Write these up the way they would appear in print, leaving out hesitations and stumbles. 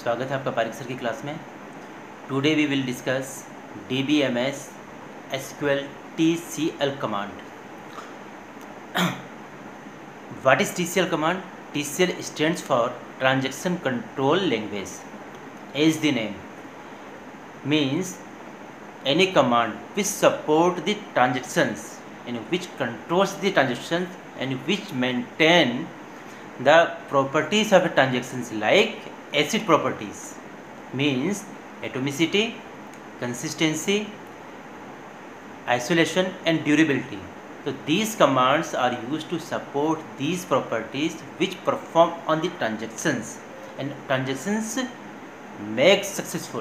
स्वागत है आपका पारिक सर की क्लास में। Today we will discuss DBMS SQL TCL command. What is TCL command? TCL stands for Transaction Control Language. As the name means, any command which support the transactions and which controls the transactions and which maintain the properties of transactions like ACID properties, means atomicity, consistency, isolation and durability. So these commands are used to support these properties which perform on the transactions and transactions make successful.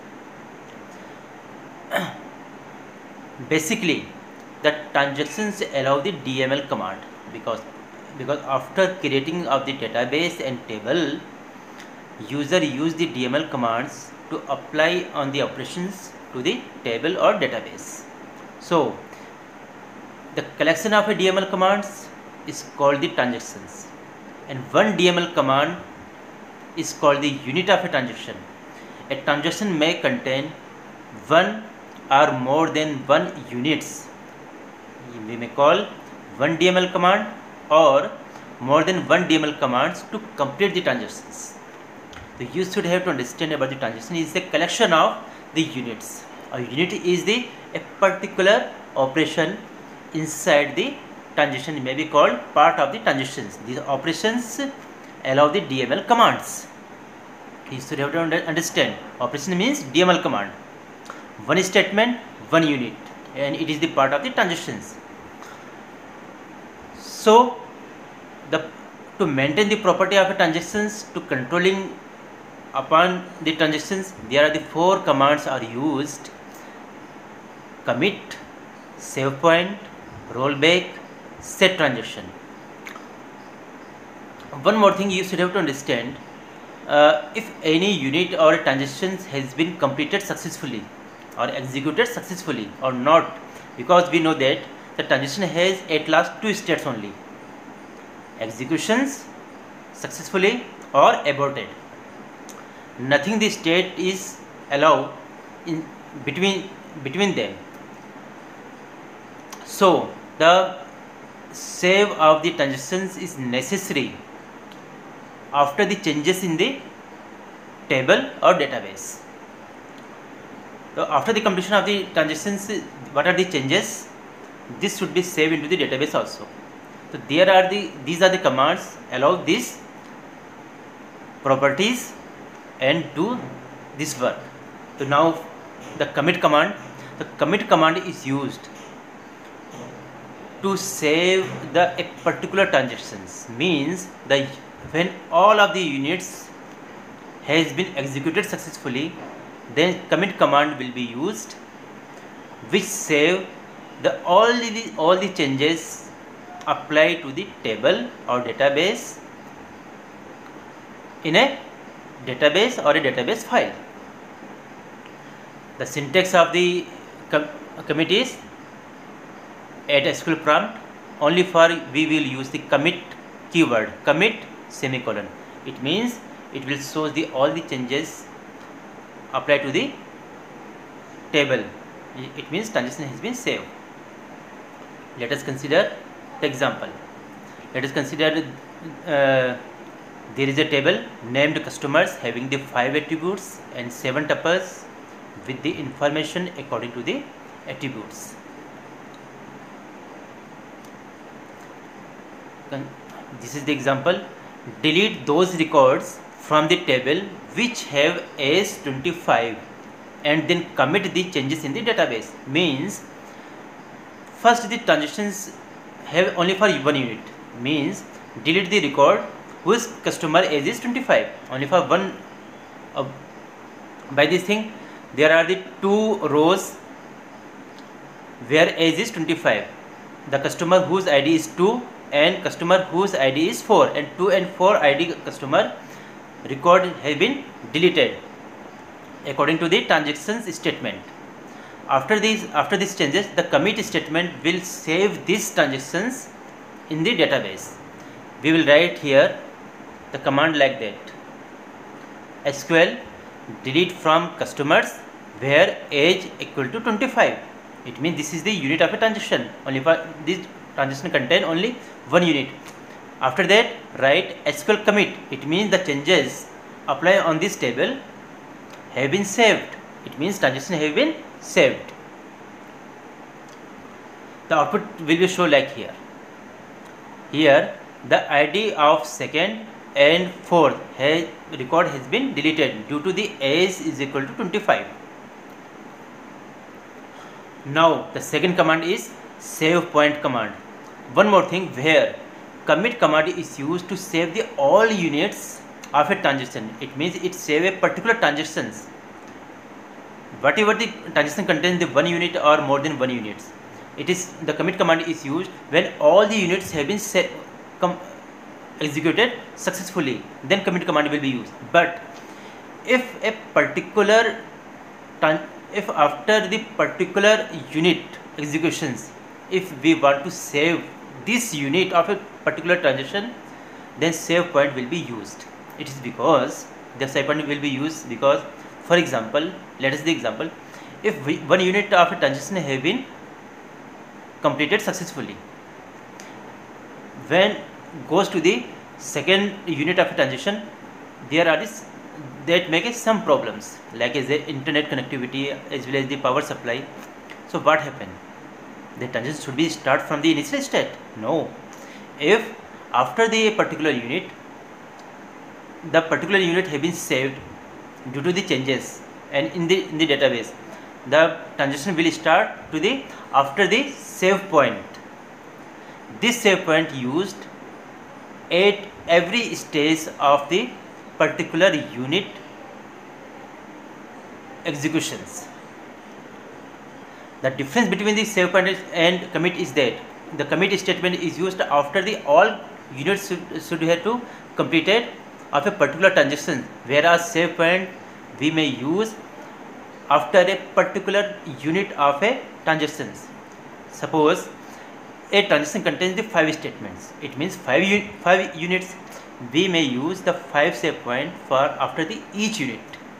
Basically, the transactions allow the DML command because after creating of the database and table, user use the DML commands to apply on the operations to the table or database. So the collection of a DML commands is called the transactions, and one DML command is called the unit of a transaction. A transaction may contain one or more than one units. We may call one DML command or more than one DML commands to complete the transactions. So you should have to understand about the transaction is the collection of the units. A unit is a particular operation inside the transaction, may be called part of the transactions. These operations allow the DML commands. You should have to understand. Operation means DML command. One statement, one unit, and it is the part of the transactions. So to maintain the property of a transactions, to controlling upon the transactions, there are the four commands are used: commit, save point, rollback, set transaction. One more thing you should have to understand, if any unit or transaction has been completed successfully or executed successfully or not, because we know that the transaction has at last two states only: executions successfully or aborted. Nothing the state is allowed in between them. So the save of the transactions is necessary after the changes in the table or database. So after the completion of the transactions, what are the changes? This should be saved into the database also. So these are the commands allow these properties and do this work. So now the commit command. The commit command is used to save a particular transactions, means when all of the units has been executed successfully, then commit command will be used, which save all the changes applied to the table or database in a database or a database file. The syntax of the commit is at SQL prompt. Only for we will use the commit keyword, commit semicolon. It means it will show all the changes applied to the table. It means transaction has been saved. Let us consider the example. Let us consider there is a table named customers having the 5 attributes and 7 tuples with the information according to the attributes. This is the example. Delete those records from the table which have age 25 and then commit the changes in the database. Means first the transactions have only for one unit, means delete the record whose customer age is 25 only for one. By this thing there are the two rows where age is 25, the customer whose ID is 2 and customer whose ID is 4, and 2 and 4 ID customer record has been deleted according to the transactions statement. After these changes, the commit statement will save these transactions in the database. We will write here the command like that: SQL delete from customers where age equal to 25. It means this is the unit of a transaction. Only for this transaction contain only one unit. After that, write SQL commit. It means the changes apply on this table have been saved. It means transaction have been saved. The output will be shown like here. Here the ID of second and fourth record has been deleted due to the age is equal to 25. Now the second command is save point command. One more thing, where commit command is used to save the all units of a transaction. It means it save a particular transactions. Whatever the transaction contains the one unit or more than one units. It is the commit command is used when all the units have been executed successfully. Then commit command will be used. But if a particular if after the particular unit executions, if we want to save this unit of a particular transaction, then save point will be used. It is because the save point will be used because, for example, let us the example, if one unit of a transaction have been completed successfully, when goes to the second unit of a transaction, there are this that make some problems, like as the internet connectivity as well as the power supply. So what happened? The transaction should be start from the initial state? No. If after the particular unit, the particular unit have been saved due to the changes and in the database, the transaction will start to the after the save point. This save point used at every stage of the particular unit executions. The difference between the save point and commit is that the commit statement is used after the all units should have to completed of a particular transaction, whereas save point we may use after a particular unit of a transactions. Suppose a transaction contains the 5 statements. It means 5 units. We may use the 5 save point for after the each unit.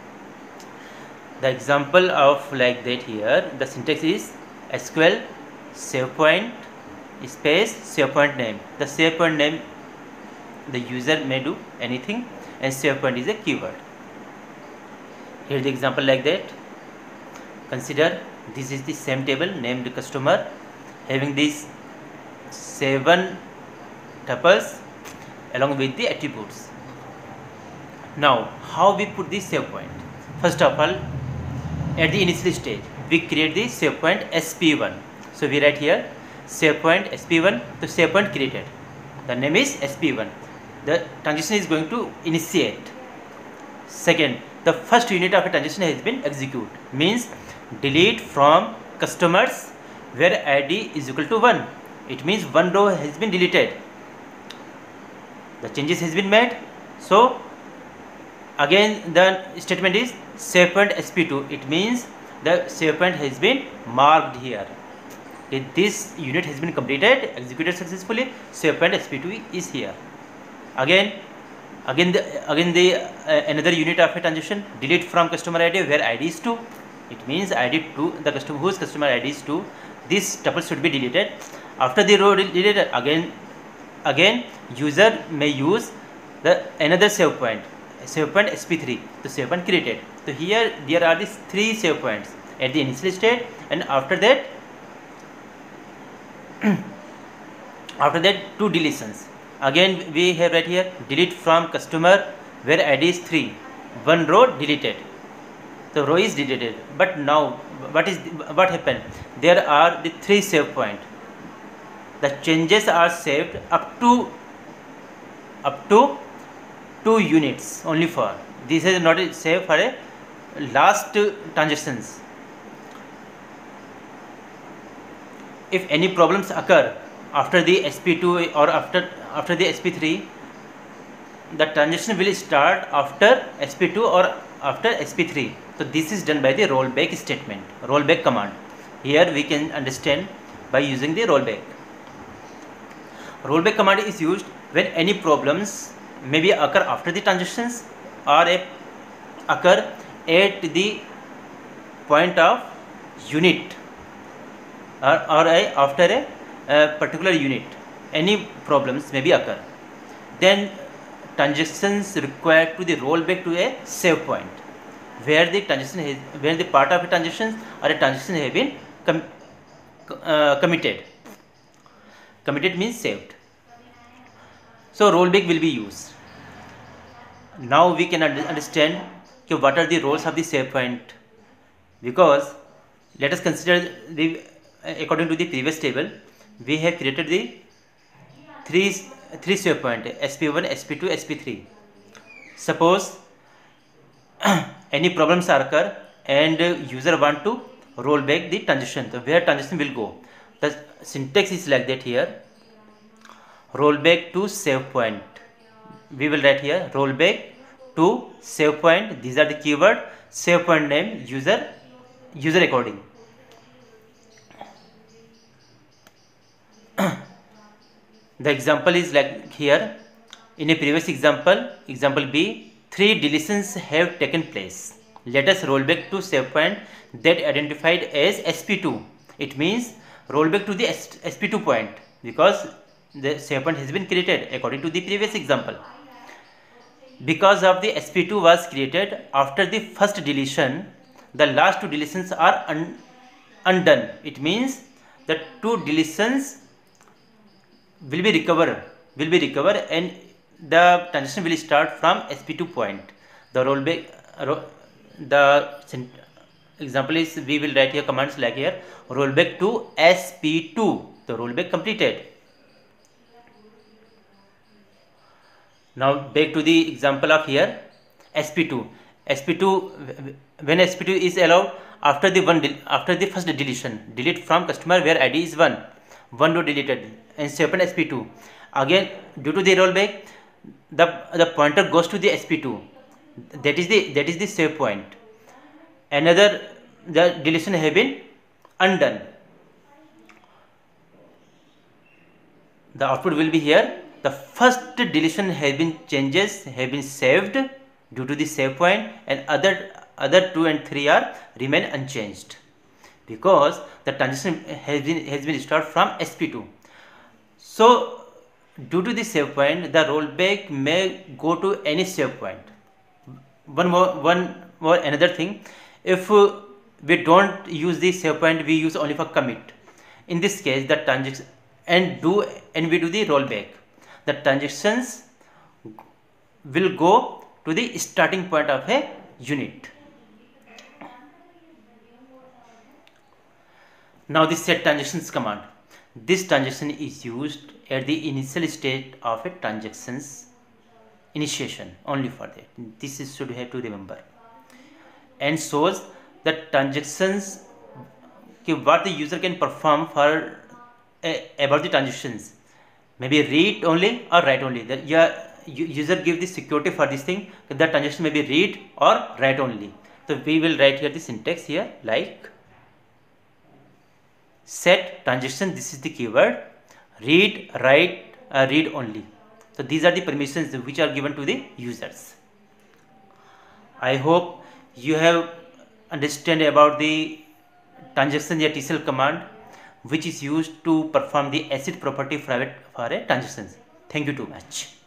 The example of like that here, the syntax is SQL save point space save point name. The save point name, the user may do anything, and save point is a keyword. Here the example like that. Consider this is the same table named customer having these 7 tuples along with the attributes. Now how we put the save point? First of all, at the initial stage we create the save point sp1. So we write here save point sp1. The save point created, the name is sp1. The transaction is going to initiate. Second, the first unit of a transaction has been executed, means delete from customers where id is equal to 1. It means one row has been deleted, the changes has been made. So again the statement is save point sp2. It means the save point has been marked here. This unit has been completed, executed successfully. Save point sp2 is here. Again the another unit of a transaction, delete from customer id where id is 2. It means id 2, the customer whose customer id is 2. This tuple should be deleted. After the row deleted, again user may use the another save point sp3. The save point created. So here there are these 3 save points at the initial state, and after that 2 deletions. Again we have right here delete from customer where id is 3. One row deleted, the row is deleted. But now what happened? There are the 3 save point. The changes are saved up to 2 units only for. This is not a save for a last transactions. If any problems occur after the sp2 or after the sp3, the transaction will start after sp2 or after sp3. So this is done by the rollback statement, rollback command. Here we can understand by using the rollback. Rollback command is used when any problems maybe occur after the transactions or a occur at the point of unit or after a particular unit, any problems may be occur, then transactions required to the roll back to a save point where the part of a transaction or a transaction have been committed. Committed means saved. So rollback will be used. Now we can understand what are the roles of the save point, because let us consider according to the previous table we have created the three save point, SP1, SP2, SP3. Suppose any problems occur and user want to roll back the transaction, so where transaction will go, the syntax is like that here: rollback to save point. We will write here rollback to save point. These are the keyword, save point name, user recording. The example is like here. In a previous example, example B, 3 deletions have taken place. Let us roll back to save point that identified as SP2. It means roll back to the SP2 point because the save point has been created according to the previous example. Because of the SP2 was created after the first deletion, the last 2 deletions are undone. It means the 2 deletions will be recovered and the transaction will start from SP2 point. The rollback, the example is, we will write here commands like here rollback to SP2. The rollback completed. Now back to the example of here SP2. When SP2 is allowed after the first deletion, delete from customer where ID is 1 row deleted, and save point SP2. Again, due to the rollback, the pointer goes to the SP2. That is the save point. The deletion have been undone. The output will be here. The first deletion have been saved due to the save point, and other 2 and 3 are remain unchanged because the transaction has been started from SP2. So due to the save point, the rollback may go to any save point. One more another thing, if we don't use the save point, we use only for commit. In this case, the transaction and we do the rollback, the transactions will go to the starting point of a unit. Now the set transactions command. This transaction is used at the initial state of a transaction's initiation, only for that. This is should have to remember, and shows the transactions what the user can perform for about the transactions. Maybe read only or write only. The user give the security for this thing. The transaction may be read or write only. So we will write here the syntax here like set transaction. This is the keyword. Read, write, read only. So these are the permissions which are given to the users. I hope you have understand about the transaction TCL command, which is used to perform the ACID property for a transaction. Thank you too much.